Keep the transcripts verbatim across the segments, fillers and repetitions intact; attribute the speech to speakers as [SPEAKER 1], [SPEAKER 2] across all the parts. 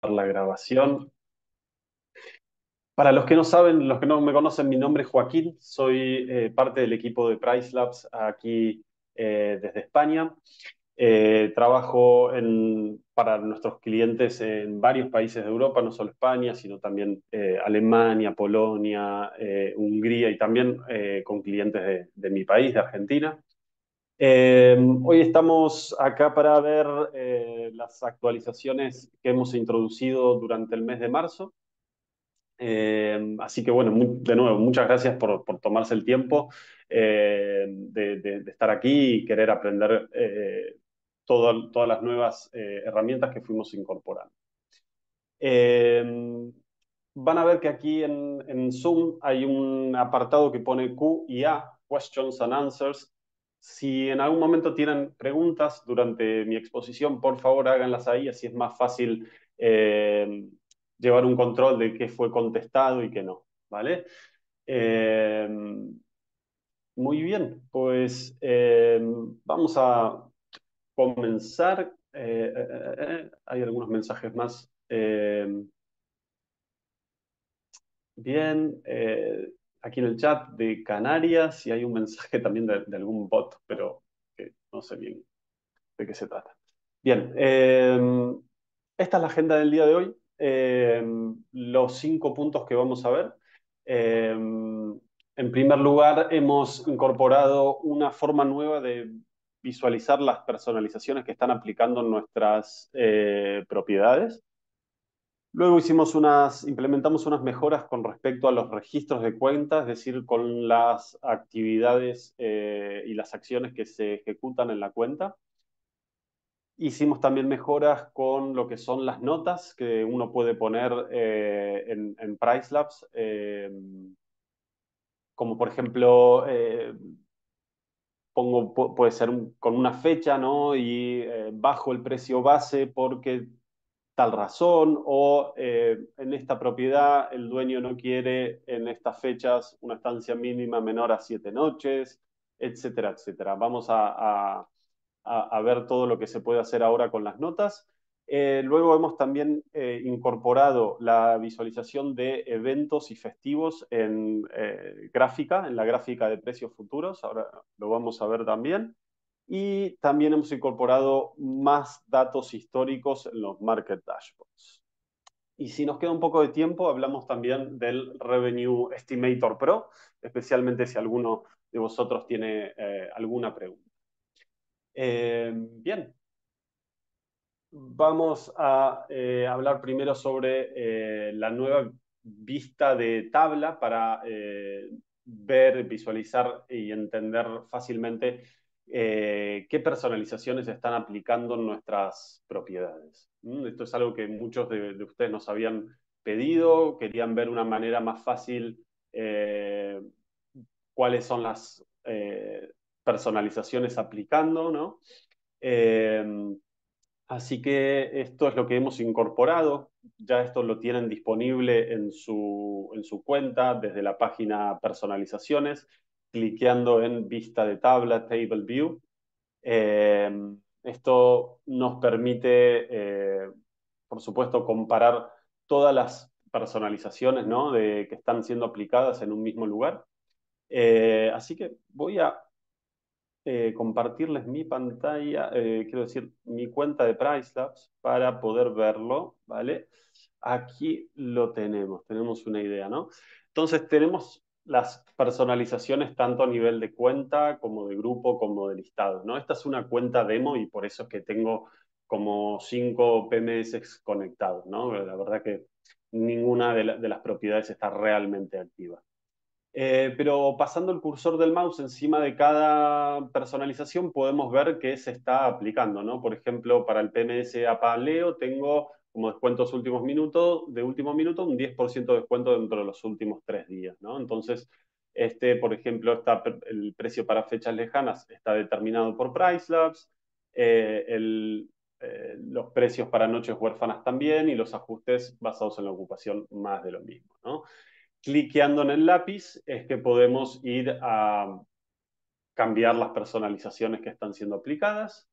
[SPEAKER 1] la grabación. Para los que no saben, los que no me conocen, mi nombre es Joaquín, soy eh, parte del equipo de Price Labs aquí eh, desde España. Eh, trabajo en- para nuestros clientes en varios países de Europa, no solo España, sino también eh, Alemania, Polonia, eh, Hungría y también eh, con clientes de, de mi país, de Argentina. Eh, hoy estamos acá para ver eh, las actualizaciones que hemos introducido durante el mes de marzo. Eh, así que bueno, mu- de nuevo, muchas gracias por, por tomarse el tiempo eh, de, de- de estar aquí y querer aprender eh, todo- todas las nuevas eh, herramientas que fuimos incorporando. Eh, Van a ver que aquí en, en Zoom hay un apartado que pone Q y A, Questions and Answers. Si en algún momento tienen preguntas durante mi exposición, por favor háganlas ahí, así es más fácil eh, llevar un control de qué fue contestado y qué no, ¿vale? Eh, Muy bien, pues eh, vamos a comenzar. Eh, eh, eh, eh, hay algunos mensajes más. Eh, Bien, eh, aquí en el chat de Canarias y hay un mensaje también de, de algún bot, pero que no sé bien de qué se trata. Bien, eh, esta es la agenda del día de hoy. Eh, los cinco puntos que vamos a ver. Eh, en primer lugar, hemos incorporado una forma nueva de visualizar las personalizaciones que están aplicando en nuestras eh, propiedades. Luego hicimos unas, implementamos unas mejoras con respecto a los registros de cuenta, es decir, con las actividades eh, y las acciones que se ejecutan en la cuenta. Hicimos también mejoras con lo que son las notas que uno puede poner eh, en, en PriceLabs, eh, como por ejemplo, eh, pongo, pu- puede ser un- con una fecha, ¿no? Y eh, bajo el precio base porque tal razón, o eh, en esta propiedad el dueño no quiere en estas fechas una estancia mínima menor a siete noches, etcétera, etcétera. Vamos a, a- a- a ver todo lo que se puede hacer ahora con las notas. Eh, luego hemos también eh, incorporado la visualización de eventos y festivos en eh, gráfica, en la gráfica de precios futuros. Ahora lo vamos a ver también. Y también hemos incorporado más datos históricos en los market dashboards. Y si nos queda un poco de tiempo, hablamos también del Revenue Estimator Pro, especialmente si alguno de vosotros tiene eh, alguna pregunta. Eh, bien, vamos a eh, hablar primero sobre eh, la nueva vista de tabla para eh, ver, visualizar y entender fácilmente eh, qué personalizaciones se están aplicando en nuestras propiedades. ¿Mm? Esto es algo que muchos de, de ustedes nos habían pedido, querían ver una manera más fácil eh, cuáles son las eh, personalizaciones aplicando, ¿no? Eh, Así que esto es lo que hemos incorporado. Ya esto lo tienen disponible en su, en su cuenta desde la página personalizaciones, cliqueando en vista de tabla, Table View. Eh, Esto nos permite, eh, por supuesto, comparar todas las personalizaciones, ¿no? de, que están siendo aplicadas en un mismo lugar. Eh, así que voy a eh, compartirles mi pantalla, eh, quiero decir, mi cuenta de PriceLabs para poder verlo, ¿vale? Aquí lo tenemos, tenemos una idea, ¿no? Entonces tenemos las personalizaciones tanto a nivel de cuenta como de grupo como de listados, ¿no? Esta es una cuenta demo y por eso es que tengo como cinco P M S conectados, ¿no? La verdad que ninguna de, la- de las propiedades está realmente activa. Eh, pero pasando el cursor del mouse encima de cada personalización podemos ver que se está aplicando, ¿no? Por ejemplo, para el P M S Apaleo tengo como descuentos últimos minutos, de último minuto, un diez por ciento de descuento dentro de los últimos tres días, ¿no? Entonces, este, por ejemplo, está, el precio para fechas lejanas está determinado por PriceLabs, eh, el, eh, los precios para noches huérfanas también y los ajustes basados en la ocupación más de lo mismo, ¿no? Cliqueando en el lápiz es que podemos ir a cambiar las personalizaciones que están siendo aplicadas.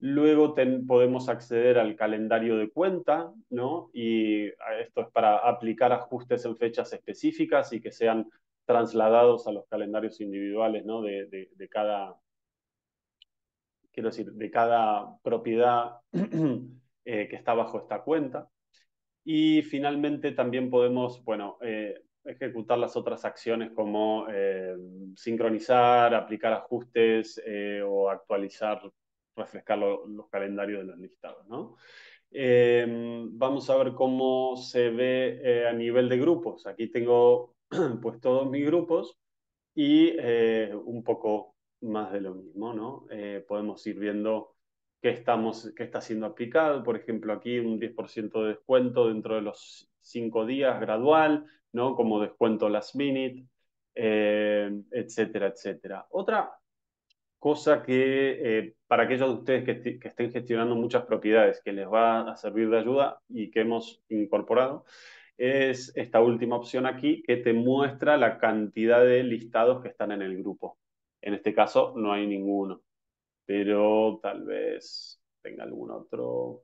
[SPEAKER 1] Luego ten, podemos acceder al calendario de cuenta, ¿no? Y esto es para aplicar ajustes en fechas específicas y que sean trasladados a los calendarios individuales, ¿no? De, de, de cada, quiero decir, de cada propiedad eh, que está bajo esta cuenta. Y finalmente también podemos, bueno, eh, ejecutar las otras acciones como eh, sincronizar, aplicar ajustes eh, o actualizar, refrescar lo, los calendarios de los listados, ¿no? Eh, vamos a ver cómo se ve eh, a nivel de grupos. Aquí tengo pues todos mis grupos y eh, un poco más de lo mismo, ¿no? Eh, podemos ir viendo qué, estamos, qué está siendo aplicado. Por ejemplo, aquí un diez por ciento de descuento dentro de los cinco días gradual, ¿no? Como descuento last minute, eh, etcétera, etcétera. Otra cosa que eh, para aquellos de ustedes que, que, estén gestionando muchas propiedades, que les va a servir de ayuda y que hemos incorporado, es esta última opción aquí que te muestra la cantidad de listados que están en el grupo. En este caso no hay ninguno, pero tal vez tenga algún otro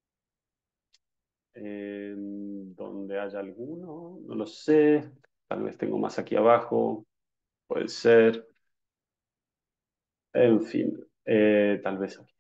[SPEAKER 1] eh, donde haya alguno, no lo sé. Tal vez tengo más aquí abajo, puede ser. En fin, eh, tal vez aquí.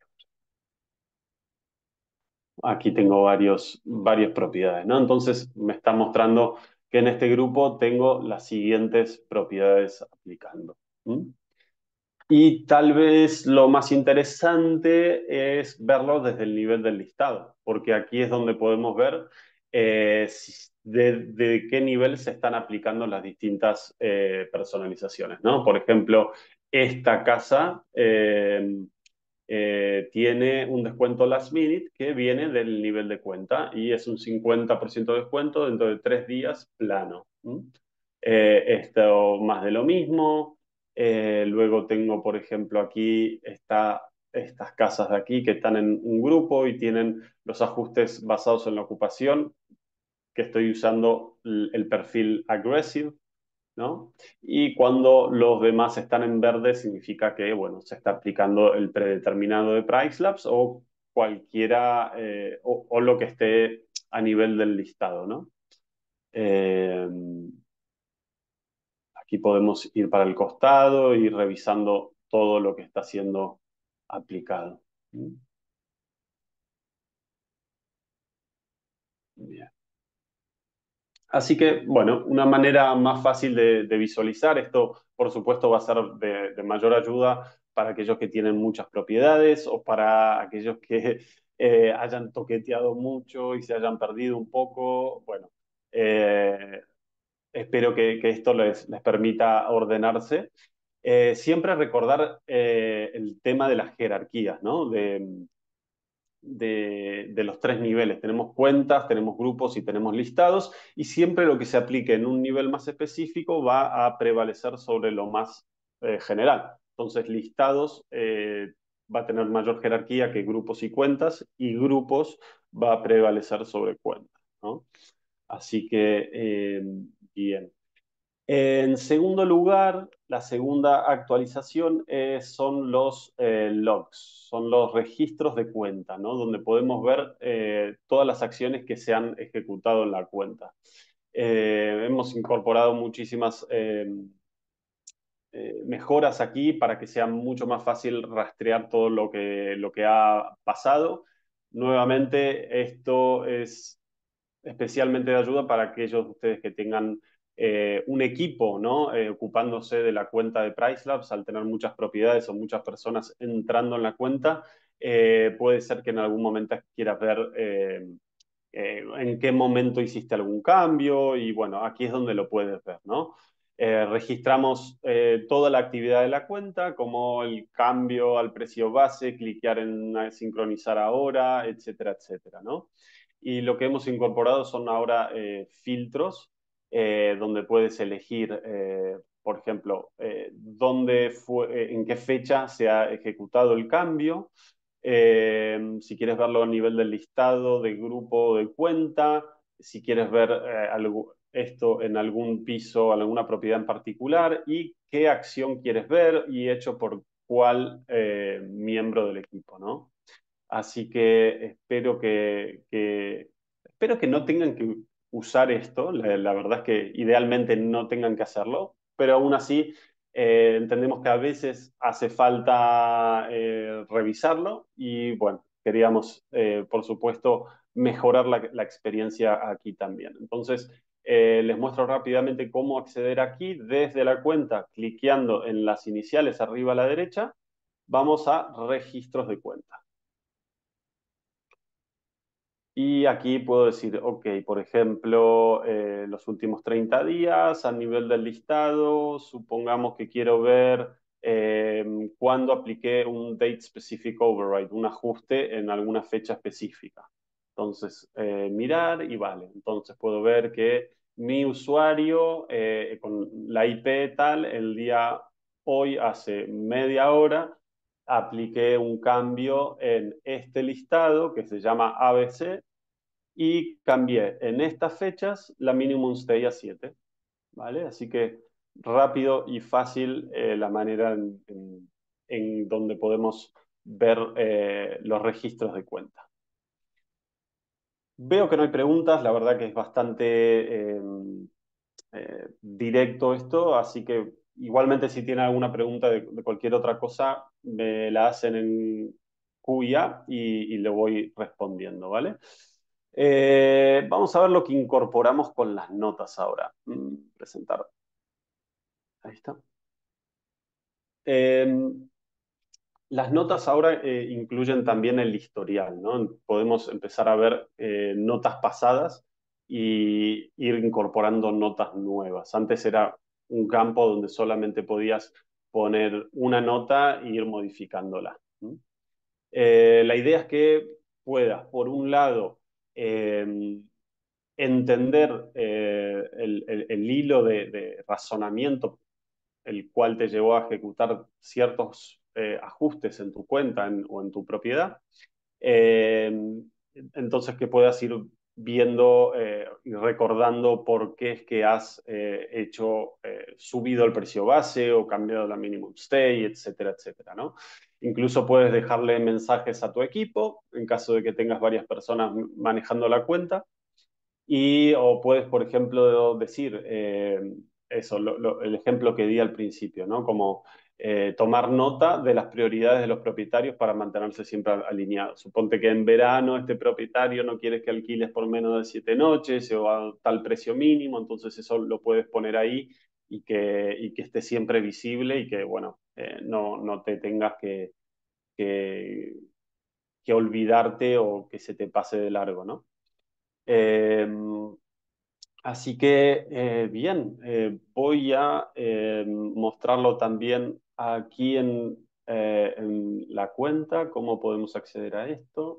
[SPEAKER 1] Aquí tengo varios, varias propiedades, ¿no? Entonces me está mostrando que en este grupo tengo las siguientes propiedades aplicando. ¿Mm? Y tal vez lo más interesante es verlo desde el nivel del listado, porque aquí es donde podemos ver eh, si- de, de qué nivel se están aplicando las distintas eh, personalizaciones, ¿no? Por ejemplo, esta casa eh, eh, tiene un descuento last minute que viene del nivel de cuenta y es un cincuenta por ciento de descuento dentro de tres días plano. ¿Mm? Eh, esto más de lo mismo. Eh, luego tengo, por ejemplo, aquí está, estas casas de aquí que están en un grupo y tienen los ajustes basados en la ocupación, que estoy usando el, el perfil aggressive, ¿no? Y cuando los demás están en verde significa que, bueno, se está aplicando el predeterminado de Price Labs o cualquiera, eh, o, o, lo que esté a nivel del listado, ¿no? Eh, aquí podemos ir para el costado y ir revisando todo lo que está siendo aplicado. Bien. Así que, bueno, una manera más fácil de, de visualizar esto, por supuesto, va a ser de, de, mayor ayuda para aquellos que tienen muchas propiedades o para aquellos que eh, hayan toqueteado mucho y se hayan perdido un poco. Bueno, eh, espero que, que, esto les, les permita ordenarse. Eh, siempre recordar eh, el tema de las jerarquías, ¿no? De, de, de, los tres niveles. Tenemos cuentas, tenemos grupos y tenemos listados, y siempre lo que se aplique en un nivel más específico va a prevalecer sobre lo más eh, general. Entonces, listados eh, va a tener mayor jerarquía que grupos y cuentas, y grupos va a prevalecer sobre cuentas, ¿no? Así que, eh, bien. En segundo lugar, la segunda actualización eh, son los eh, logs, son los registros de cuenta, ¿no? Donde podemos ver eh, todas las acciones que se han ejecutado en la cuenta. Eh, hemos incorporado muchísimas eh, eh, mejoras aquí para que sea mucho más fácil rastrear todo lo que, lo que ha pasado. Nuevamente, esto es especialmente de ayuda para aquellos de ustedes que tengan eh, un equipo, ¿no? Eh, ocupándose de la cuenta de PriceLabs, al tener muchas propiedades o muchas personas entrando en la cuenta, eh, puede ser que en algún momento quieras ver eh, eh, en qué momento hiciste algún cambio y bueno, aquí es donde lo puedes ver, ¿no? Eh, registramos eh, toda la actividad de la cuenta, como el cambio al precio base, cliquear en sincronizar ahora, etcétera, etcétera, ¿no? Y lo que hemos incorporado son ahora eh, filtros eh, donde puedes elegir, eh, por ejemplo, eh, dónde fue, eh, en qué fecha se ha ejecutado el cambio, eh, si quieres verlo a nivel del listado, de grupo o de cuenta, si quieres ver eh, algo, esto en algún piso, en alguna propiedad en particular y qué acción quieres ver y hecho por cuál eh, miembro del equipo, ¿no? Así que espero que, que- espero que no tengan que usar esto. La, la verdad es que idealmente no tengan que hacerlo, pero aún así eh, entendemos que a veces hace falta eh, revisarlo y bueno, queríamos, eh, por supuesto, mejorar la, la experiencia aquí también. Entonces, eh, les muestro rápidamente cómo acceder aquí desde la cuenta, cliqueando en las iniciales arriba a la derecha. Vamos a registros de cuenta. Y aquí puedo decir, ok, por ejemplo, eh, los últimos treinta días a nivel del listado, supongamos que quiero ver eh, cuándo apliqué un date specific override, un ajuste en alguna fecha específica. Entonces, eh, mirar y vale. Entonces puedo ver que mi usuario eh, con la I P tal, el día hoy, hace media hora, apliqué un cambio en este listado que se llama A B C y cambié en estas fechas la minimum stay a siete, ¿vale? Así que rápido y fácil eh, la manera en, en, en, donde podemos ver eh, los registros de cuenta. Veo que no hay preguntas, la verdad que es bastante eh, eh, directo esto, así que igualmente si tienen alguna pregunta de, de cualquier otra cosa, me la hacen en Q y A y, y le voy respondiendo, ¿vale? Eh, vamos a ver lo que incorporamos con las notas ahora. Mm, presentar. Ahí está. Eh, las notas ahora eh, incluyen también el historial, ¿no? Podemos empezar a ver eh, notas pasadas y ir incorporando notas nuevas. Antes era un campo donde solamente podías poner una nota e ir modificándola. ¿Mm? Eh, la idea es que puedas, por un lado, eh, entender eh, el, el, el, hilo de, de razonamiento el cual te llevó a ejecutar ciertos eh, ajustes en tu cuenta en, o en tu propiedad. Eh, entonces que puedas ir viendo eh, y recordando por qué es que has eh, hecho, eh, subido el precio base o cambiado la minimum stay, etcétera, etcétera, ¿no? Incluso puedes dejarle mensajes a tu equipo en caso de que tengas varias personas manejando la cuenta y o puedes, por ejemplo, decir eh, eso, lo, lo, el ejemplo que di al principio, ¿no? Como eh, tomar nota de las prioridades de los propietarios para mantenerse siempre alineados. Suponte que en verano este propietario no quiere que alquiles por menos de siete noches o a tal precio mínimo, entonces eso lo puedes poner ahí y que, y que esté siempre visible y que, bueno, eh, no, no te tengas que, que, que olvidarte o que se te pase de largo, ¿no? Eh, Así que, eh, bien, eh, voy a eh, mostrarlo también aquí en, eh, en la cuenta, cómo podemos acceder a esto.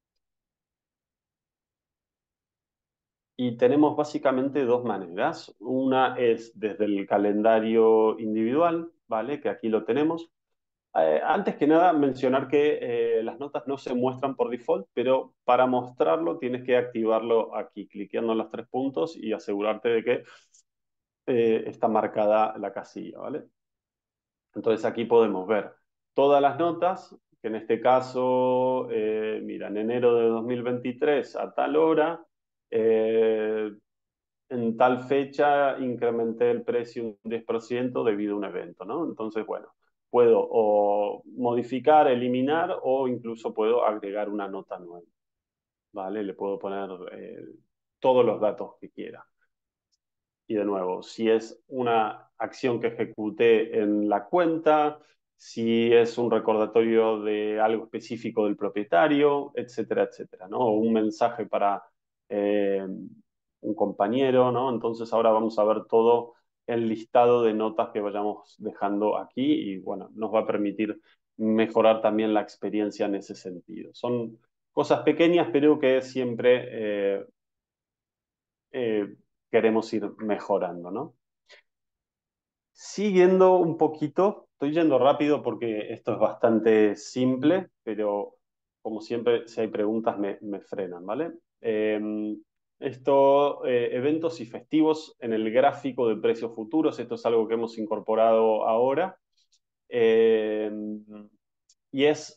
[SPEAKER 1] Y tenemos básicamente dos maneras. Una es desde el calendario individual, ¿vale? Que aquí lo tenemos. Eh, antes que nada, mencionar que eh, las notas no se muestran por default, pero para mostrarlo tienes que activarlo aquí, cliqueando en los tres puntos y asegurarte de que eh, está marcada la casilla, ¿vale? Entonces aquí podemos ver todas las notas, que en este caso, eh, mira, en enero de dos mil veintitrés a tal hora, eh, en tal fecha incrementé el precio un diez por ciento debido a un evento, ¿no? Entonces, bueno, puedo o modificar, eliminar o incluso puedo agregar una nota nueva, ¿vale? Le puedo poner eh, todos los datos que quiera. Y de nuevo, si es una acción que ejecuté en la cuenta, si es un recordatorio de algo específico del propietario, etcétera, etcétera, ¿no? O un mensaje para eh, un compañero, ¿no? Entonces ahora vamos a ver todo el listado de notas que vayamos dejando aquí y bueno, nos va a permitir mejorar también la experiencia en ese sentido. Son cosas pequeñas, pero que siempre eh, eh, queremos ir mejorando, ¿no? Siguiendo un poquito, estoy yendo rápido porque esto es bastante simple, pero como siempre, si hay preguntas me, me frenan, ¿vale? Eh, esto, eh, eventos y festivos en el gráfico de precios futuros, esto es algo que hemos incorporado ahora. Eh, y es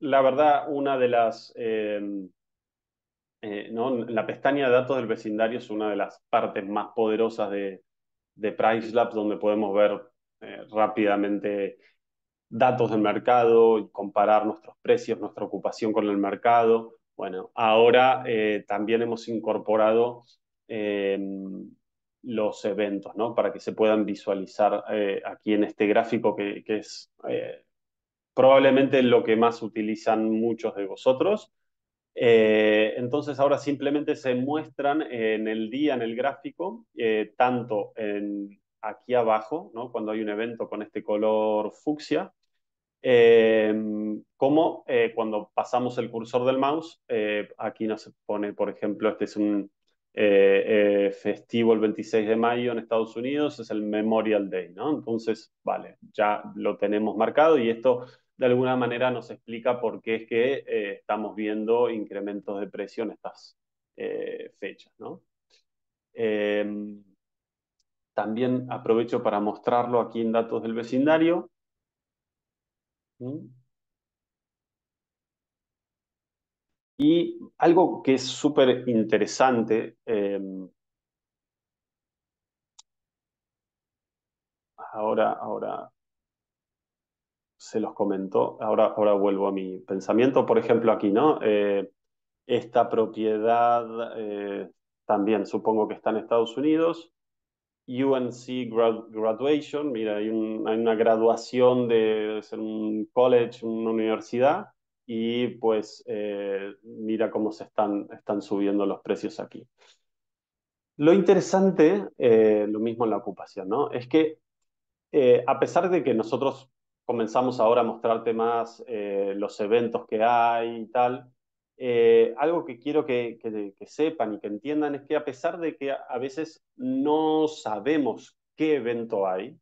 [SPEAKER 1] la verdad, una de las, eh, eh, ¿no? La pestaña de datos del vecindario es una de las partes más poderosas de, de Price Labs, donde podemos ver eh, rápidamente datos del mercado y comparar nuestros precios, nuestra ocupación con el mercado. Bueno, ahora eh, también hemos incorporado eh, los eventos, ¿no? Para que se puedan visualizar eh, aquí en este gráfico que, que es eh, probablemente lo que más utilizan muchos de vosotros. Eh, entonces ahora simplemente se muestran en el día, en el gráfico, eh, tanto en, aquí abajo, ¿no? Cuando hay un evento con este color fucsia, eh, como eh, cuando pasamos el cursor del mouse, eh, aquí nos pone, por ejemplo, este es un eh, eh, festivo el veintiséis de mayo en Estados Unidos, es el Memorial Day, ¿no? Entonces, vale, ya lo tenemos marcado y esto de alguna manera nos explica por qué es que eh, estamos viendo incrementos de precio en estas eh, fechas, ¿no? Eh, también aprovecho para mostrarlo aquí en datos del vecindario. ¿Mm? Y algo que es súper interesante, eh, ahora, ahora se los comentó, ahora, ahora vuelvo a mi pensamiento, por ejemplo aquí, ¿no? Eh, esta propiedad eh, también supongo que está en Estados Unidos, U N C grad- Graduation, mira, hay, un- hay una graduación de, de ser un college, una universidad, y pues eh, mira cómo se están, están subiendo los precios aquí. Lo interesante, eh, lo mismo en la ocupación, ¿no? Es que eh, a pesar de que nosotros comenzamos ahora a mostrarte más eh, los eventos que hay y tal, eh, algo que quiero que, que- que sepan y que entiendan es que a pesar de que a, a veces no sabemos qué evento hay,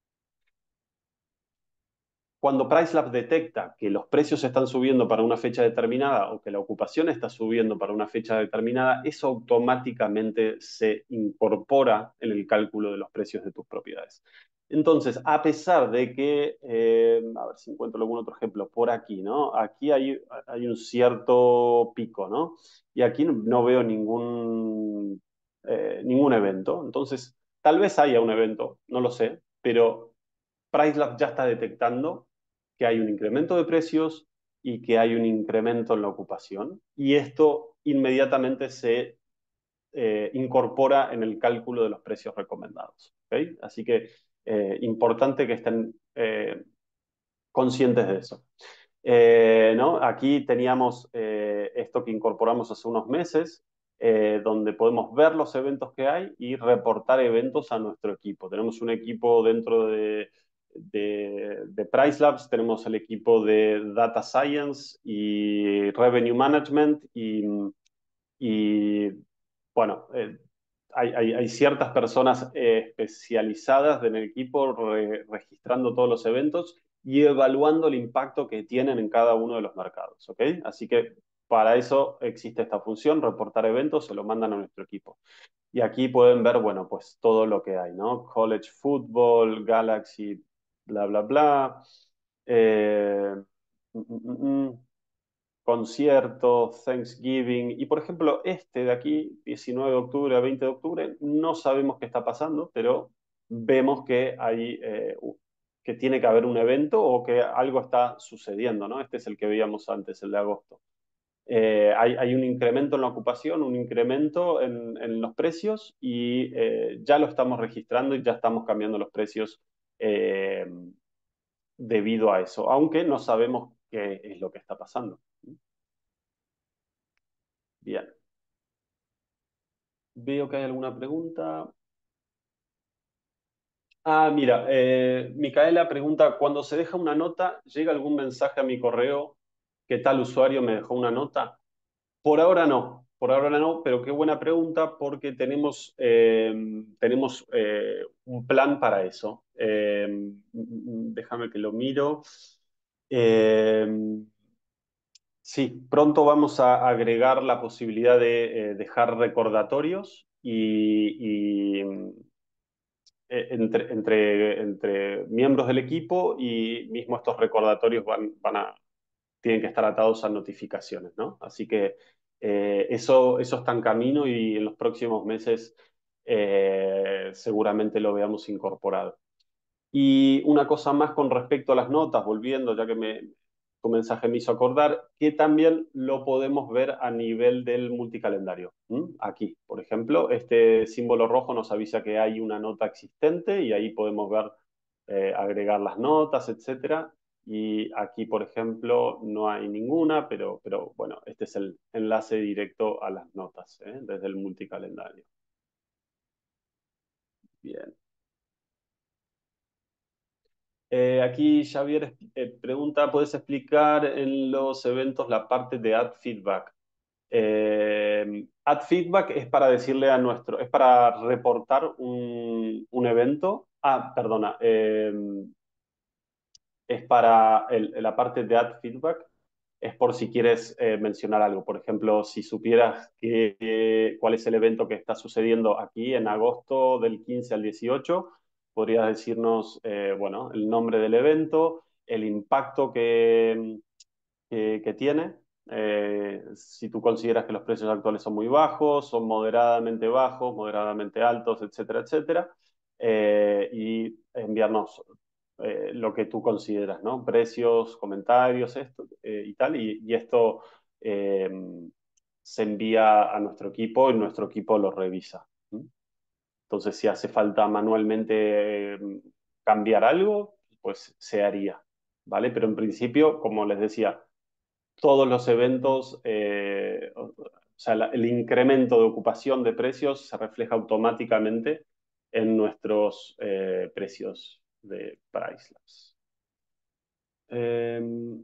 [SPEAKER 1] cuando PriceLab detecta que los precios están subiendo para una fecha determinada o que la ocupación está subiendo para una fecha determinada, eso automáticamente se incorpora en el cálculo de los precios de tus propiedades. Entonces, a pesar de que, eh, a ver si encuentro algún otro ejemplo por aquí, ¿no? Aquí hay, hay un cierto pico, ¿no? Y aquí no, no veo ningún, eh, ningún evento. Entonces, tal vez haya un evento, no lo sé, pero PriceLab ya está detectando que hay un incremento de precios y que hay un incremento en la ocupación, y esto inmediatamente se eh, incorpora en el cálculo de los precios recomendados. ¿Okay? Así que eh, importante que estén eh, conscientes de eso. Eh, ¿no? Aquí teníamos eh, esto que incorporamos hace unos meses, eh, donde podemos ver los eventos que hay y reportar eventos a nuestro equipo. Tenemos un equipo dentro de, de, de Price Labs, tenemos el equipo de Data Science y Revenue Management y, y bueno, eh, hay, hay, hay, ciertas personas eh, especializadas en el equipo re, registrando todos los eventos y evaluando el impacto que tienen en cada uno de los mercados. ¿Ok? Así que para eso existe esta función, reportar eventos, se lo mandan a nuestro equipo. Y aquí pueden ver, bueno, pues todo lo que hay, ¿no? College Football, Galaxy, bla, bla, bla. Eh, mm, mm, mm conciertos, Thanksgiving, y por ejemplo, este de aquí, diecinueve de octubre a veinte de octubre, no sabemos qué está pasando, pero vemos que hay, eh, que tiene que haber un evento o que algo está sucediendo, ¿no? Este es el que veíamos antes, el de agosto. Eh, hay, hay, un incremento en la ocupación, un incremento en, en los precios y eh, ya lo estamos registrando y ya estamos cambiando los precios eh, debido a eso, aunque no sabemos qué es lo que está pasando. Bien. Veo que hay alguna pregunta. Ah, mira, eh, Micaela pregunta, cuando se deja una nota, ¿llega algún mensaje a mi correo que tal usuario me dejó una nota? Por ahora no, por ahora no, pero qué buena pregunta porque tenemos, eh, tenemos eh, un plan para eso. Eh, déjame que lo miro. Eh, sí, pronto vamos a agregar la posibilidad de eh, dejar recordatorios y, y eh, entre, entre, entre miembros del equipo y mismo estos recordatorios van, van a, tienen que estar atados a notificaciones, ¿no? Así que eh, eso, eso está en camino y en los próximos meses eh, seguramente lo veamos incorporado. Y una cosa más con respecto a las notas, volviendo, ya que me, tu mensaje me hizo acordar, que también lo podemos ver a nivel del multicalendario. ¿m? Aquí, por ejemplo, este símbolo rojo nos avisa que hay una nota existente y ahí podemos ver, eh, agregar las notas, etcétera. Y aquí, por ejemplo, no hay ninguna, pero, pero bueno, este es el enlace directo a las notas, ¿eh? Desde el multicalendario. Bien. Eh, aquí Javier eh, pregunta, ¿puedes explicar en los eventos la parte de add feedback? Eh, add feedback es para decirle a nuestro, es para reportar un, un evento. Ah, perdona, eh, es para el- la parte de add feedback, es por si quieres eh, mencionar algo. Por ejemplo, si supieras que, eh, cuál es el evento que está sucediendo aquí en agosto del quince al dieciocho, podrías decirnos, eh, bueno, el nombre del evento, el impacto que, que, que tiene. Eh, si tú consideras que los precios actuales son muy bajos, son moderadamente bajos, moderadamente altos, etcétera, etcétera, eh, y enviarnos eh, lo que tú consideras, ¿no? Precios, comentarios, esto eh, y tal, y, y esto eh, se envía a nuestro equipo y nuestro equipo lo revisa. ¿Mm? Entonces, si hace falta manualmente eh, cambiar algo, pues se haría, ¿vale? Pero en principio, como les decía, todos los eventos, eh, o sea, la- el incremento de ocupación de precios se refleja automáticamente en nuestros eh, precios de Priceless. Eh,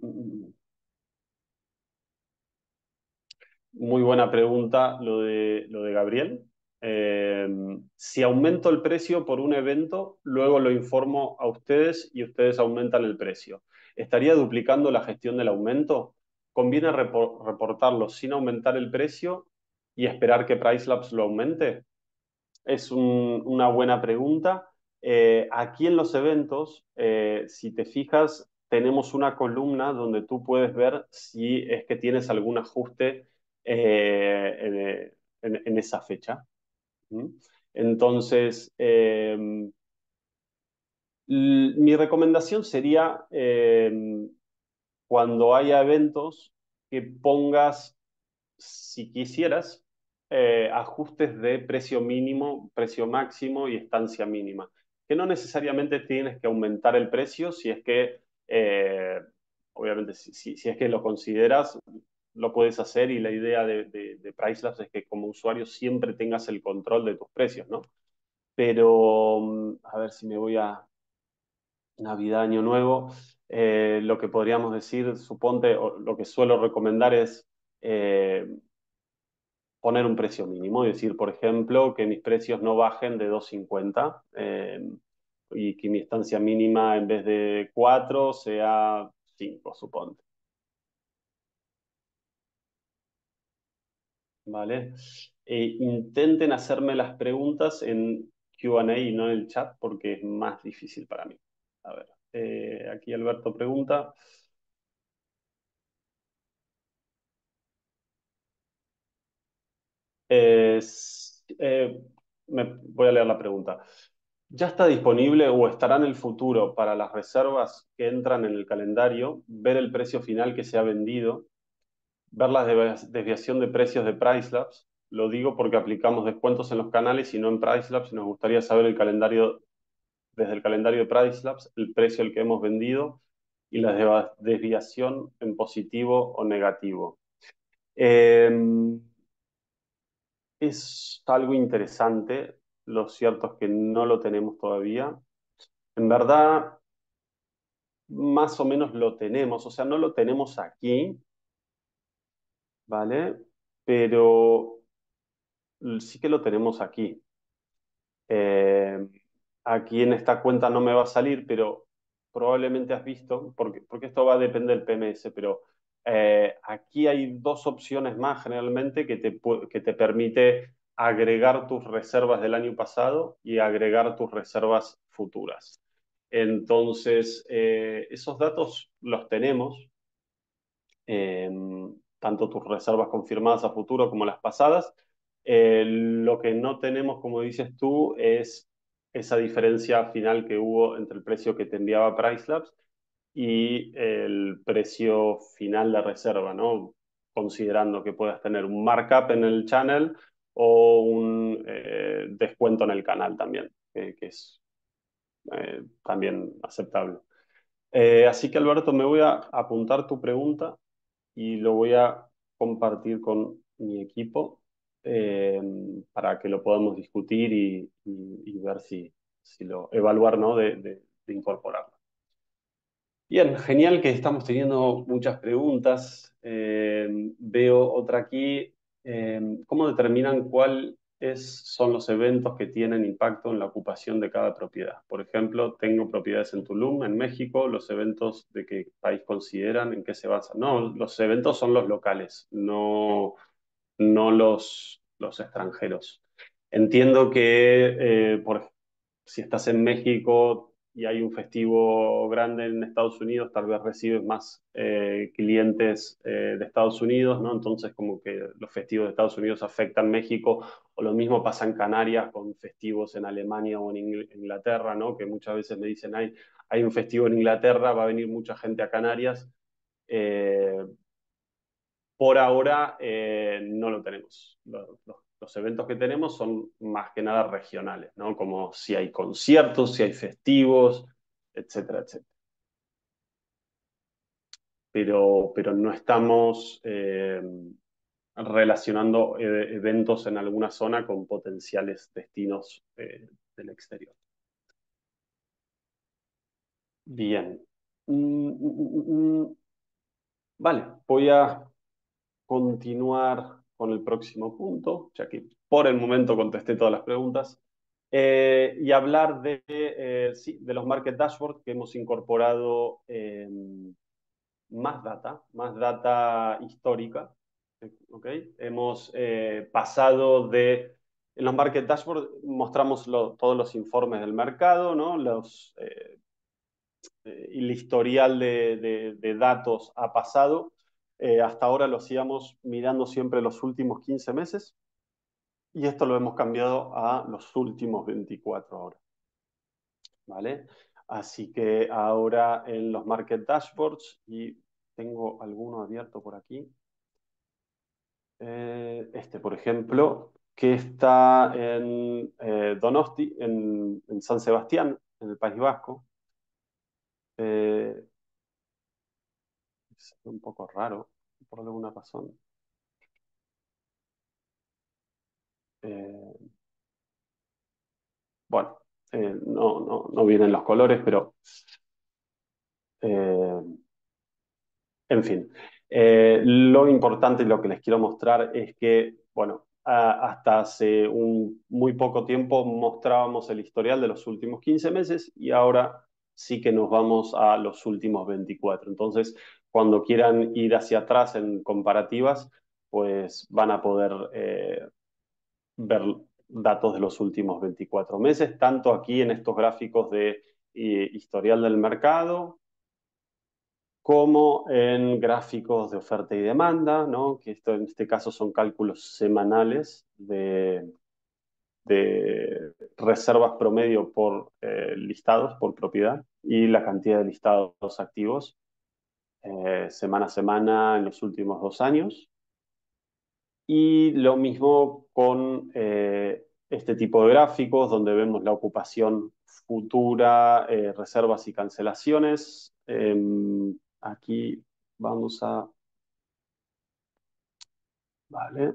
[SPEAKER 1] Muy buena pregunta lo de, lo de Gabriel. Eh, si aumento el precio por un evento, luego lo informo a ustedes y ustedes aumentan el precio. ¿Estaría duplicando la gestión del aumento? ¿Conviene repor- reportarlo sin aumentar el precio y esperar que Pricelabs lo aumente? Es un- una buena pregunta. Eh, aquí en los eventos, eh, si te fijas, tenemos una columna donde tú puedes ver si es que tienes algún ajuste eh, en, en- en esa fecha. ¿Mm? Entonces, eh, l- mi recomendación sería, eh, cuando haya eventos, que pongas, si quisieras, eh, ajustes de precio mínimo, precio máximo y estancia mínima, que no necesariamente tienes que aumentar el precio si es que, eh, obviamente, si, si- si es que lo consideras, lo puedes hacer, y la idea de, de, de Pricelabs es que como usuario siempre tengas el control de tus precios, ¿no? Pero, mm, a ver si me voy a Navidad, Año Nuevo, eh, lo que podríamos decir, suponte, o lo que suelo recomendar es eh, poner un precio mínimo, es decir, por ejemplo, que mis precios no bajen de dos cincuenta eh, y que mi estancia mínima en vez de cuatro sea cinco, suponte. ¿Vale? E intenten hacerme las preguntas en Q and A y no en el chat porque es más difícil para mí. A ver, eh, aquí Alberto pregunta. Eh, eh, me, voy a leer la pregunta. ¿Ya está disponible o estará en el futuro para las reservas que entran en el calendario ver el precio final que se ha vendido, ver la desvia- desviación de precios de Pricelabs? Lo digo porque aplicamos descuentos en los canales y no en Pricelabs y nos gustaría saber el calendario, desde el calendario de Pricelabs, el precio al que hemos vendido y la deva- desviación en positivo o negativo. Eh, Es algo interesante, lo cierto es que no lo tenemos todavía. En verdad, más o menos lo tenemos, o sea, no lo tenemos aquí, ¿vale? Pero sí que lo tenemos aquí. Eh, Aquí en esta cuenta no me va a salir, pero probablemente has visto, porque, porque esto va a depender del P M S, pero eh, aquí hay dos opciones más generalmente que te, pu- que te permite agregar tus reservas del año pasado y agregar tus reservas futuras. Entonces, eh, esos datos los tenemos. eh, tanto tus reservas confirmadas a futuro como las pasadas. Eh, lo que no tenemos, como dices tú, es esa diferencia final que hubo entre el precio que te enviaba Pricelabs y el precio final de reserva, ¿no? Considerando que puedas tener un markup en el channel o un eh, descuento en el canal también, que, que es eh, también aceptable. Eh, así que Alberto, me voy a apuntar tu pregunta y lo voy a compartir con mi equipo eh, para que lo podamos discutir y, y- y ver si, si lo evaluar, ¿no? de, de, de incorporarlo. Bien, genial que estamos teniendo muchas preguntas. Eh, veo otra aquí. Eh, ¿cómo determinan cuáles son los eventos que tienen impacto en la ocupación de cada propiedad? Por ejemplo, tengo propiedades en Tulum, en México. ¿Los eventos de qué país consideran? ¿En qué se basan? No, los eventos son los locales, no, no los, los extranjeros. Entiendo que, eh, por si estás en México y hay un festivo grande en Estados Unidos, tal vez recibes más eh, clientes eh, de Estados Unidos, ¿no? Entonces, como que los festivos de Estados Unidos afectan México, o lo mismo pasa en Canarias con festivos en Alemania o en Inglaterra, ¿no? Que muchas veces me dicen, hay, hay un festivo en Inglaterra, va a venir mucha gente a Canarias. Eh, por ahora eh, no lo tenemos. Los, los- los eventos que tenemos son más que nada regionales, ¿no? Como si hay conciertos, si hay festivos, etcétera, etcétera. Pero, pero no estamos eh, relacionando eh, eventos en alguna zona con potenciales destinos eh, del exterior. Bien. Mm, mm, mm, mm. Vale, voy a continuar con el próximo punto, ya que por el momento contesté todas las preguntas, eh, y hablar de, eh, sí, de los Market Dashboard que hemos incorporado eh, más data, más data histórica. ¿Okay? Hemos eh, pasado de... En los Market Dashboard mostramos lo, todos los informes del mercado, ¿no? Los, eh, eh, el historial de, de, de datos ha pasado. Eh, hasta ahora lo hacíamos mirando siempre los últimos quince meses y esto lo hemos cambiado a los últimos veinticuatro horas, ¿vale? Así que ahora en los Market Dashboards, y tengo alguno abierto por aquí, eh, este por ejemplo, que está en eh, Donosti, en, en San Sebastián, en el País Vasco. Eh, es un poco raro, por alguna razón. Eh, bueno, eh, no, no, no vienen los colores, pero eh, en fin. Eh, lo importante y lo que les quiero mostrar es que, bueno, a- hasta hace un muy poco tiempo mostrábamos el historial de los últimos quince meses y ahora sí que nos vamos a los últimos veinticuatro. Entonces, cuando quieran ir hacia atrás en comparativas, pues van a poder eh, ver datos de los últimos veinticuatro meses, tanto aquí en estos gráficos de eh, historial del mercado, como en gráficos de oferta y demanda, ¿no? Que esto en este caso son cálculos semanales de, de reservas promedio por eh, listados, por propiedad, y la cantidad de listados activos eh, semana a semana en los últimos dos años. Y lo mismo con eh, este tipo de gráficos, donde vemos la ocupación futura, eh, reservas y cancelaciones. Eh, aquí vamos a... Vale,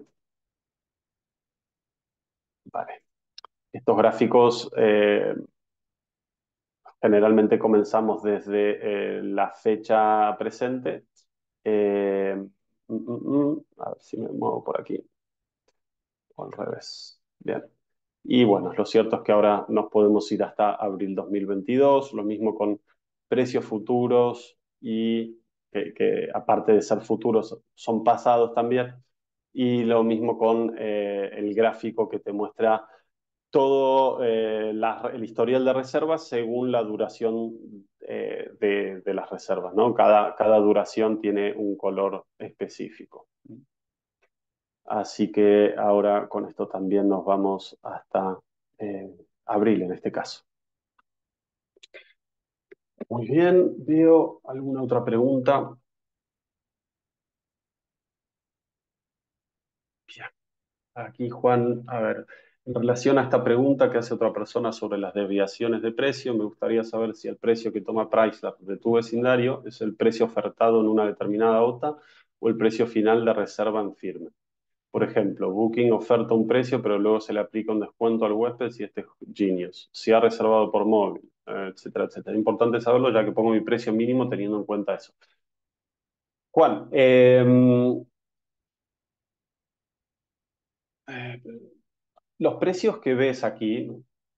[SPEAKER 1] vale. Estos gráficos eh, generalmente comenzamos desde eh, la fecha presente. Eh, mm, mm, mm, a ver si me muevo por aquí o al revés. Bien. Y bueno, lo cierto es que ahora nos podemos ir hasta abril dos mil veintidós, lo mismo con precios futuros y que, que aparte de ser futuros son pasados también. Y lo mismo con eh, el gráfico que te muestra todo eh, la- el historial de reservas según la duración eh, de, de las reservas, ¿no? Cada, cada duración tiene un color específico. Así que ahora con esto también nos vamos hasta eh, abril en este caso. Muy bien, veo alguna otra pregunta. Bien. Aquí, Juan, a ver, en relación a esta pregunta que hace otra persona sobre las desviaciones de precio, me gustaría saber si el precio que toma Priceline de tu vecindario es el precio ofertado en una determinada O T A o el precio final de reserva en firme. Por ejemplo, Booking oferta un precio, pero luego se le aplica un descuento al huésped si este es Genius, si ha reservado por móvil, eh, etcétera, etcétera. Es importante saberlo ya que pongo mi precio mínimo teniendo en cuenta eso. Juan, eh, eh, los precios que ves aquí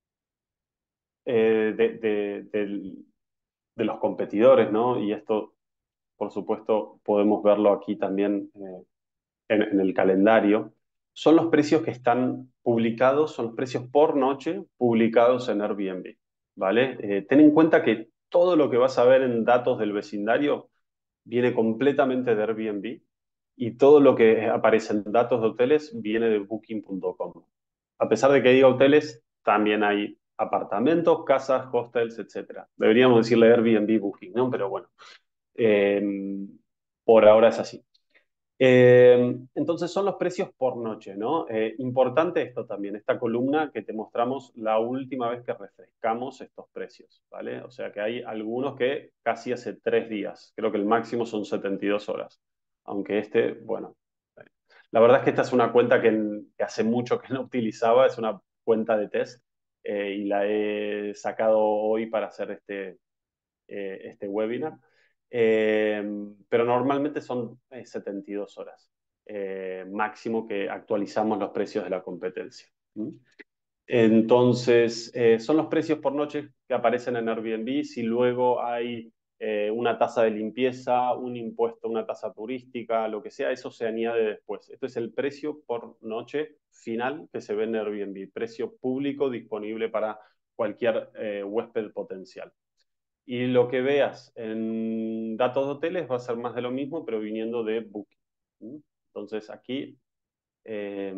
[SPEAKER 1] eh, de, de- del- de los competidores, ¿no? Y esto, por supuesto, podemos verlo aquí también eh, en, en el calendario. Son los precios que están publicados, son los precios por noche publicados en Airbnb, ¿vale? Eh, ten en cuenta que todo lo que vas a ver en datos del vecindario viene completamente de Airbnb y todo lo que aparece en datos de hoteles viene de booking punto com. A pesar de que diga hoteles, también hay apartamentos, casas, hostels, etcétera. Deberíamos decirle Airbnb Booking, ¿no? Pero bueno, eh, por ahora es así. Eh, entonces son los precios por noche, ¿no? Eh, importante esto también, esta columna que te mostramos la última vez que refrescamos estos precios, ¿vale? O sea que hay algunos que casi hace tres días, creo que el máximo son setenta y dos horas, aunque este, bueno, eh, la verdad es que esta es una cuenta que, que hace mucho que no utilizaba, es una cuenta de test eh, y la he sacado hoy para hacer este, eh, este webinar. Eh, pero normalmente son eh, setenta y dos horas eh, máximo que actualizamos los precios de la competencia. ¿Mm? Entonces, eh, son los precios por noche que aparecen en Airbnb. Si luego hay eh, una tasa de limpieza, un impuesto, una tasa turística, lo que sea, eso se añade después. Esto es el precio por noche final que se ve en Airbnb, precio público disponible para cualquier eh, huésped potencial. Y lo que veas en datos de hoteles va a ser más de lo mismo, pero viniendo de Booking. ¿Mm? Entonces aquí, eh,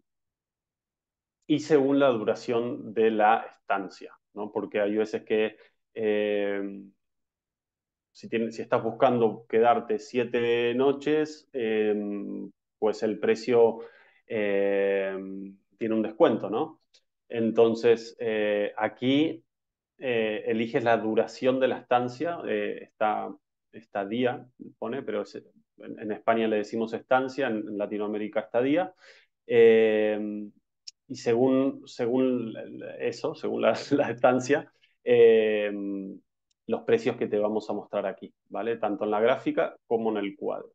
[SPEAKER 1] y según la duración de la estancia, ¿no? Porque hay veces que eh, si, tienes, si estás buscando quedarte siete noches, eh, pues el precio eh, tiene un descuento, ¿no? Entonces, eh, aquí eh, eliges la duración de la estancia, eh, está, estadía, pone, pero es- en, en España le decimos estancia, en, en Latinoamérica estadía. Eh, y según, según eso, según la, la estancia, eh, los precios que te vamos a mostrar aquí, ¿vale? Tanto en la gráfica como en el cuadro.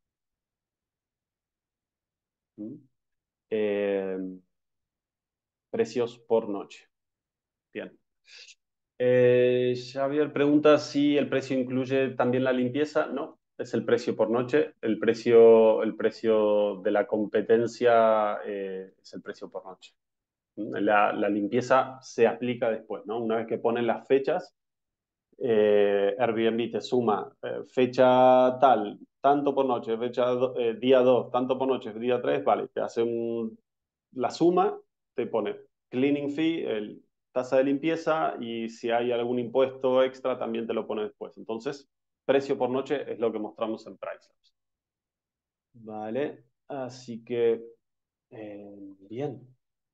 [SPEAKER 1] ¿Mm? Eh, precios por noche. Bien. Eh, Xavier pregunta si el precio incluye también la limpieza. No, es el precio por noche. El precio, el precio de la competencia eh, es el precio por noche. La, la limpieza se aplica después, ¿no? Una vez que ponen las fechas, eh, Airbnb te suma eh, fecha tal, tanto por noche, fecha do- eh, día dos tanto por noche, día tres vale, te hace un, la suma, te pone cleaning fee, el, tasa de limpieza y si hay algún impuesto extra también te lo pone después. Entonces, precio por noche es lo que mostramos en Pricelabs. Vale, así que eh, bien,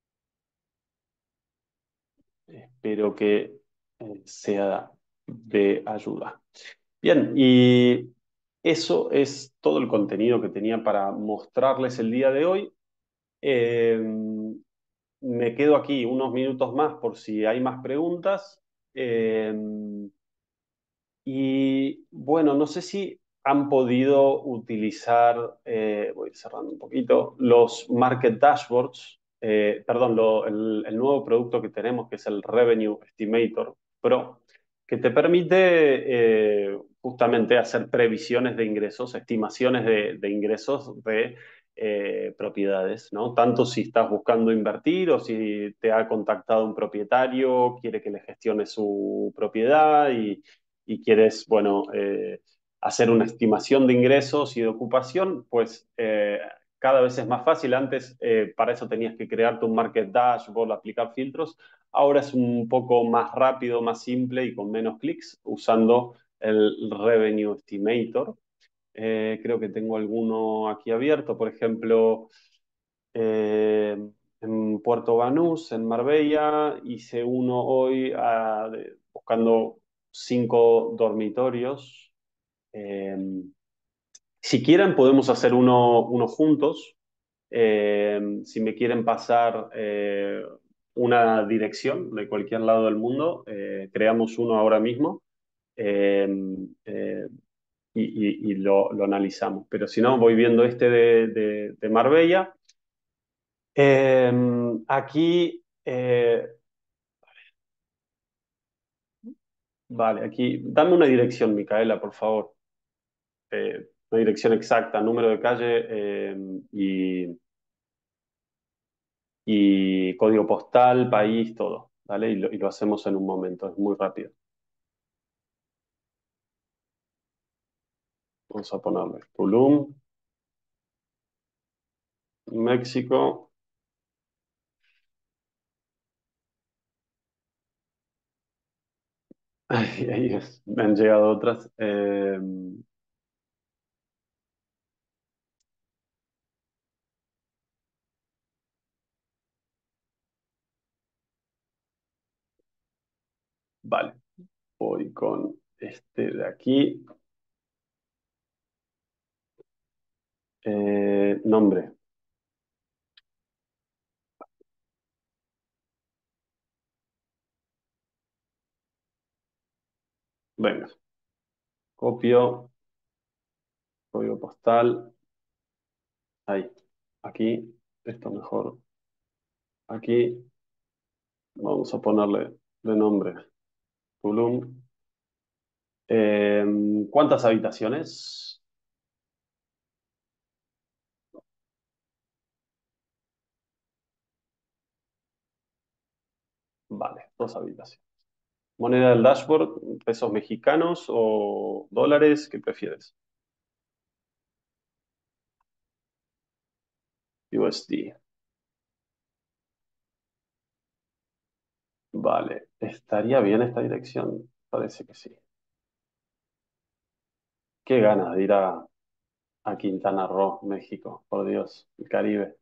[SPEAKER 1] espero que eh, sea de ayuda. Bien, y eso es todo el contenido que tenía para mostrarles el día de hoy. Eh, Me quedo aquí unos minutos más por si hay más preguntas. Eh, y bueno, no sé si han podido utilizar, eh, voy cerrando un poquito, los Market Dashboards, eh, perdón, lo- el, el nuevo producto que tenemos, que es el Revenue Estimator Pro, que te permite eh, justamente hacer previsiones de ingresos, estimaciones de, de ingresos de eh, propiedades, ¿no? Tanto si estás buscando invertir o si te ha contactado un propietario, quiere que le gestione su propiedad y, y quieres, bueno, eh, hacer una estimación de ingresos y de ocupación, pues eh, cada vez es más fácil. Antes, eh, para eso tenías que crearte un market dashboard, aplicar filtros. Ahora es un poco más rápido, más simple y con menos clics usando el Revenue Estimator. Eh, creo que tengo alguno aquí abierto, por ejemplo, eh, en Puerto Banús, en Marbella, hice uno hoy ah, de- buscando cinco dormitorios. Eh, si quieren, podemos hacer uno, uno juntos. Eh, si me quieren pasar eh, una dirección de cualquier lado del mundo, eh, creamos uno ahora mismo. Eh, eh, y, y- y lo, lo analizamos. Pero si no, voy viendo este de, de- de Marbella. Eh, aquí, eh, vale, aquí, dame una dirección, Micaela, por favor. Eh, una dirección exacta, número de calle eh, y, y código postal, país, todo. ¿Vale? Y lo, y lo hacemos en un momento, es muy rápido. Vamos a ponerle Tulum, México. Ahí, ahí es. Me han llegado otras. Eh, vale, voy con este de aquí. Eh, nombre. Venga, copio, código postal. Ahí. Aquí, esto mejor. Aquí vamos a ponerle de nombre Tulum. Eh, ¿cuántas habitaciones? Vale, dos habitaciones. ¿Moneda del dashboard? ¿Pesos mexicanos o dólares? ¿Qué prefieres? U S D. Vale, ¿estaría bien esta dirección? Parece que sí. Qué ganas de ir a, a Quintana Roo, México, por Dios, el Caribe.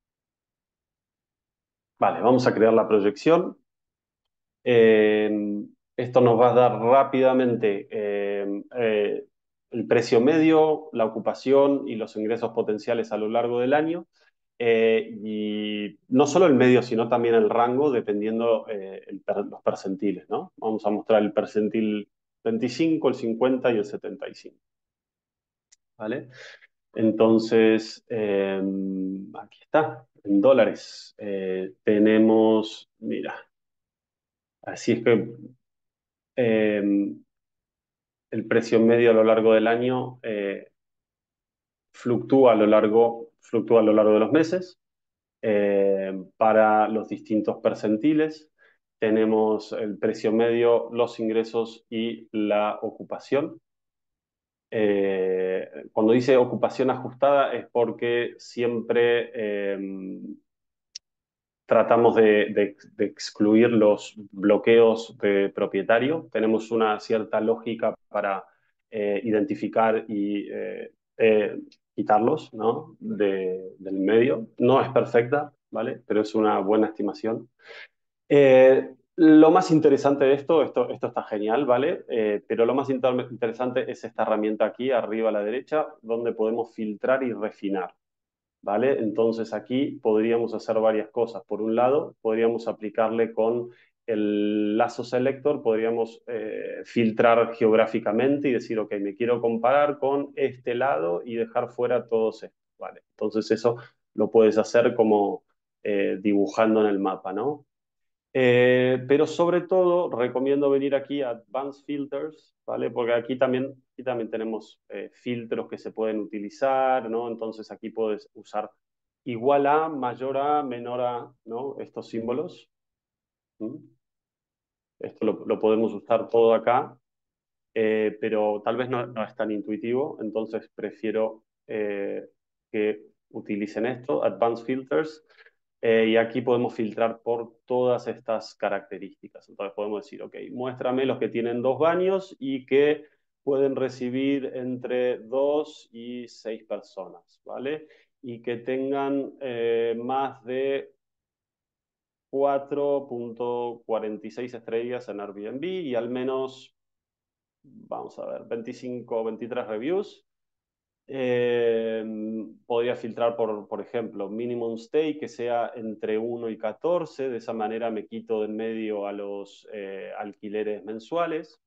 [SPEAKER 1] Vale, vamos a crear la proyección. Eh, esto nos va a dar rápidamente eh, eh, el precio medio, la ocupación y los ingresos potenciales a lo largo del año. Eh, y no solo el medio, sino también el rango, dependiendo eh, el per- los percentiles, ¿no? Vamos a mostrar el percentil veinticinco, el cincuenta y el setenta y cinco, ¿vale? Entonces, eh, aquí está, en dólares. Eh, tenemos, mira, así es que eh, el precio medio a lo largo del año eh, fluctúa a lo largo, fluctúa a lo largo de los meses. Eh, para los distintos percentiles tenemos el precio medio, los ingresos y la ocupación. Eh, cuando dice ocupación ajustada es porque siempre eh, tratamos de, de- de excluir los bloqueos de propietario. Tenemos una cierta lógica para eh, identificar y eh, eh, quitarlos, ¿no? de- del medio. No es perfecta, ¿vale? Pero es una buena estimación. Eh, lo más interesante de esto, esto, esto está genial, ¿vale? Eh, pero lo más inter- interesante es esta herramienta aquí, arriba a la derecha, donde podemos filtrar y refinar. ¿Vale? Entonces aquí podríamos hacer varias cosas. Por un lado, podríamos aplicarle con el lazo selector, podríamos eh, filtrar geográficamente y decir, ok, me quiero comparar con este lado y dejar fuera todos estos. ¿Vale? Entonces eso lo puedes hacer como eh, dibujando en el mapa, ¿no? Eh, pero sobre todo, recomiendo venir aquí a Advanced Filters ¿vale? Porque aquí también, aquí también tenemos eh, filtros que se pueden utilizar, ¿no? Entonces aquí puedes usar igual a, mayor a, menor a, ¿no? Estos símbolos. ¿Mm? Esto lo, lo podemos usar todo acá, eh, pero tal vez no, no es tan intuitivo, entonces prefiero eh, que utilicen esto, Advanced Filters, eh, y aquí podemos filtrar por todas estas características. Entonces podemos decir, ok, muéstrame los que tienen dos baños y que pueden recibir entre dos y seis personas, ¿vale? Y que tengan eh, más de cuatro punto cuarenta y seis estrellas en Airbnb y al menos, vamos a ver, veinticinco o veintitrés reviews. Eh, podría filtrar por, por ejemplo, minimum stay, que sea entre uno y catorce. De esa manera me quito de en medio a los eh, alquileres mensuales.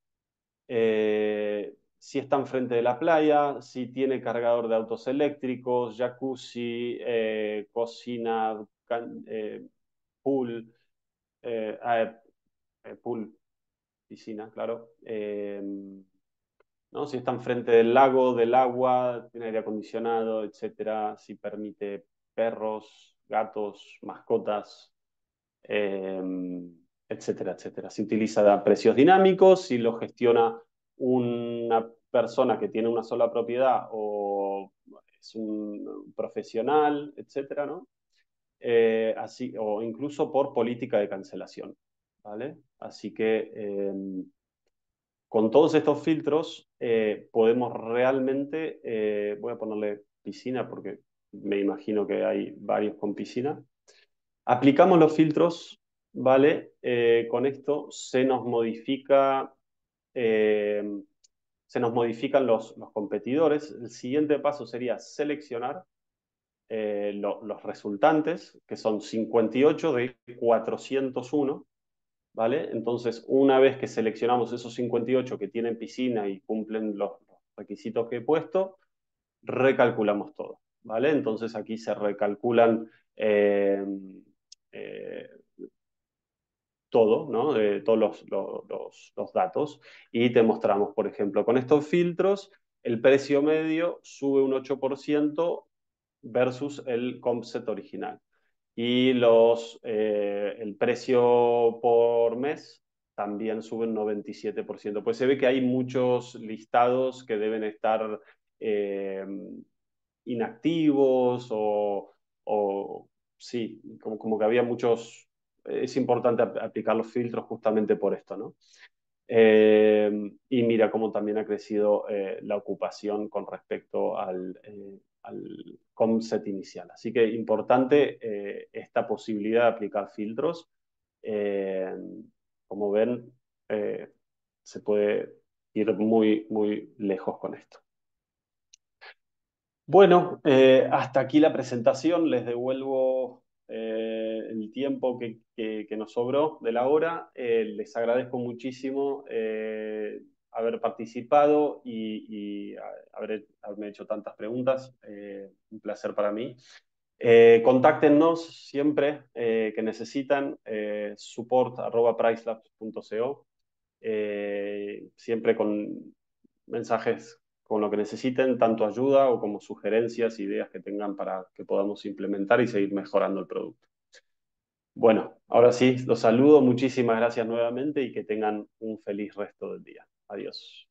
[SPEAKER 1] Eh, si está enfrente de la playa, si tiene cargador de autos eléctricos, jacuzzi, eh, cocina, can, eh, pool, eh, ah, eh, pool, piscina, claro. Eh, ¿no? Si está enfrente del lago, del agua, tiene aire acondicionado, etcétera, si permite perros, gatos, mascotas, eh, etcétera, etcétera. Si utiliza precios dinámicos, si lo gestiona una persona que tiene una sola propiedad o es un profesional, etcétera, ¿no? Eh, así, o incluso por política de cancelación, ¿vale? Así que eh, con todos estos filtros eh, podemos realmente, eh, voy a ponerle piscina porque me imagino que hay varios con piscina. Aplicamos los filtros, ¿vale? Eh, con esto se nos modifica, eh, se nos modifican los, los competidores. El siguiente paso sería seleccionar eh, lo, los resultantes, que son cincuenta y ocho de cuatrocientos uno. ¿Vale? Entonces, una vez que seleccionamos esos cincuenta y ocho que tienen piscina y cumplen los requisitos que he puesto, recalculamos todo, ¿vale? Entonces aquí se recalculan eh, eh, todo, ¿no? De todos los, los, los, los datos y te mostramos, por ejemplo, con estos filtros, el precio medio sube un ocho por ciento versus el concept original y los, eh, el precio por mes también sube un noventa y siete por ciento. Pues se ve que hay muchos listados que deben estar eh, inactivos o, o sí, como, como, que había muchos. Es importante aplicar los filtros justamente por esto, ¿no? Eh, y mira cómo también ha crecido eh, la ocupación con respecto al, eh, al concept inicial. Así que importante eh, esta posibilidad de aplicar filtros. Eh, como ven, eh, se puede ir muy, muy lejos con esto. Bueno, eh, hasta aquí la presentación. Les devuelvo eh, el tiempo que, que, que, nos sobró de la hora. Eh, les agradezco muchísimo eh, haber participado y, y haber, haberme hecho tantas preguntas. Eh, un placer para mí. Eh, contáctenos siempre eh, que necesitan, eh, support arroba pricelabs punto co, eh, siempre con mensajes con lo que necesiten, tanto ayuda o como sugerencias, ideas que tengan para que podamos implementar y seguir mejorando el producto. Bueno, ahora sí, los saludo, muchísimas gracias nuevamente y que tengan un feliz resto del día. Adiós.